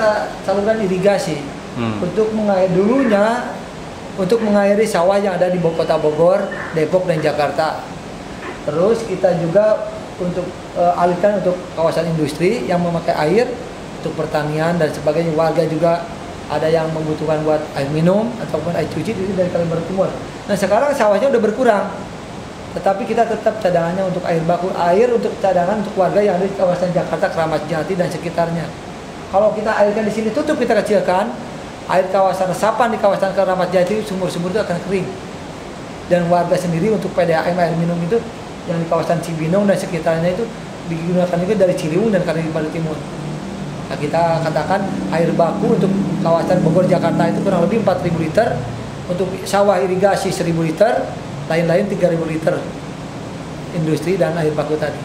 kita saluran irigasi untuk untuk mengairi sawah yang ada di kota Bogor, Depok dan Jakarta. Terus kita juga untuk alihkan untuk kawasan industri yang memakai air untuk pertanian dan sebagainya. Warga juga ada yang membutuhkan buat air minum ataupun air cuci itu dari Kalimantan Timur. Nah sekarang sawahnya udah berkurang, tetapi kita tetap cadangannya untuk air baku, air untuk cadangan untuk warga yang ada di kawasan Jakarta, Keramat Jati dan sekitarnya. Kalau kita airkan di sini tutup, kita kecilkan, air kawasan resapan di kawasan Keramat Jati, sumur-sumur itu akan kering. Dan warga sendiri untuk PDAM air minum itu yang di kawasan Cibinong dan sekitarnya itu digunakan juga dari Ciliwung dan Kalimantan Timur. Nah, kita katakan air baku untuk kawasan Bogor Jakarta itu kurang lebih 4.000 liter, untuk sawah irigasi 1.000 liter, lain-lain 3.000 liter industri dan air baku tadi.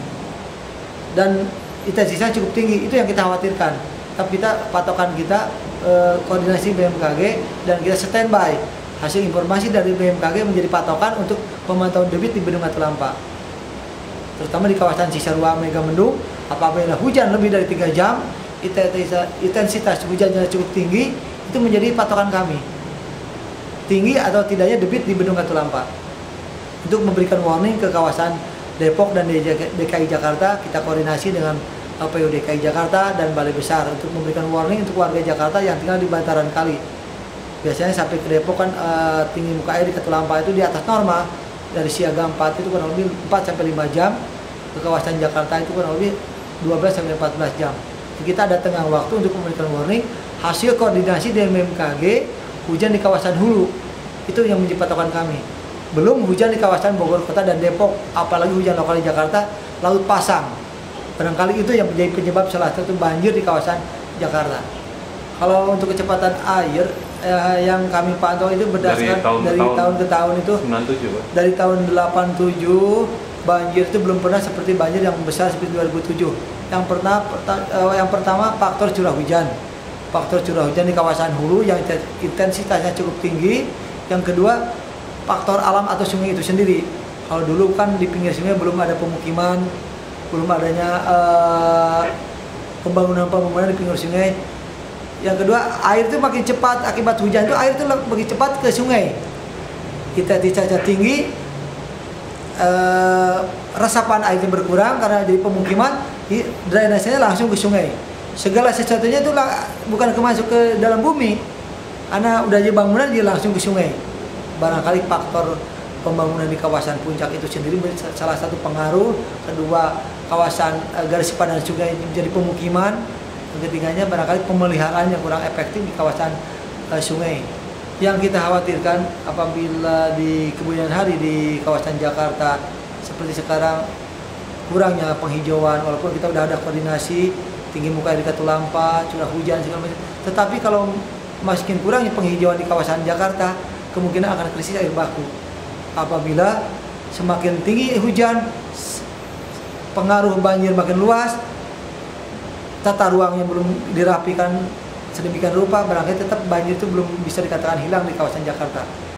Dan intensitasnya cukup tinggi, itu yang kita khawatirkan. Tapi patokan kita koordinasi BMKG dan kita standby. Hasil informasi dari BMKG menjadi patokan untuk pemantauan debit di Bendung Katulampa. Terutama di kawasan Cisarua Megamendung, apabila hujan lebih dari 3 jam, intensitas hujannya cukup tinggi, itu menjadi patokan kami. Tinggi atau tidaknya debit di Bendung Katulampa. Untuk memberikan warning ke kawasan Depok dan DKI Jakarta, kita koordinasi dengan PU DKI Jakarta dan Balai Besar untuk memberikan warning untuk warga Jakarta yang tinggal di bantaran kali. Biasanya sampai ke Depok kan tinggi muka air di Katulampa itu di atas norma. Dari siaga 4 itu kurang lebih 4-5 jam, ke kawasan Jakarta itu kurang lebih 12-14 jam. Kita ada tengah waktu untuk memberikan warning. Hasil koordinasi dengan BMKG, hujan di kawasan hulu itu yang menjadi patokan kami. Belum hujan di kawasan Bogor Kota dan Depok, apalagi hujan lokal di Jakarta, laut pasang. Barangkali itu yang menjadi penyebab salah satu banjir di kawasan Jakarta. Kalau untuk kecepatan air yang kami pantau itu berdasarkan dari tahun ke tahun itu 97, dari tahun 87 banjir itu belum pernah seperti banjir yang besar seperti 2007. Yang pertama faktor curah hujan. Faktor curah hujan di kawasan hulu yang intensitasnya cukup tinggi. Yang kedua, faktor alam atau sungai itu sendiri. Kalau dulu kan di pinggir sungai belum ada pemukiman, belum adanya pembangunan di pinggir sungai. Yang kedua, air itu makin cepat akibat hujan itu air itu makin cepat ke sungai. Intensitasnya tinggi, resapan airnya berkurang karena jadi pemukiman, drainasenya langsung ke sungai. Segala sesuatunya itu bukan masuk ke dalam bumi, karena udah jadi bangunan dia langsung ke sungai. Barangkali faktor pembangunan di kawasan puncak itu sendiri salah satu pengaruh. Kedua, kawasan garis padan sungai menjadi pemukiman. Yang ketiganya barangkali pemeliharaan yang kurang efektif di kawasan sungai. Yang kita khawatirkan apabila di kemudian hari di kawasan Jakarta seperti sekarang kurangnya penghijauan, walaupun kita udah ada koordinasi tinggi muka air di Katulampa, curah hujan segala macam. Tetapi kalau makin kurangnya penghijauan di kawasan Jakarta, kemungkinan akan krisis air baku. Apabila semakin tinggi hujan, pengaruh banjir makin luas, tata ruangnya belum dirapikan sedemikian rupa, barangkali tetap banjir itu belum bisa dikatakan hilang di kawasan Jakarta.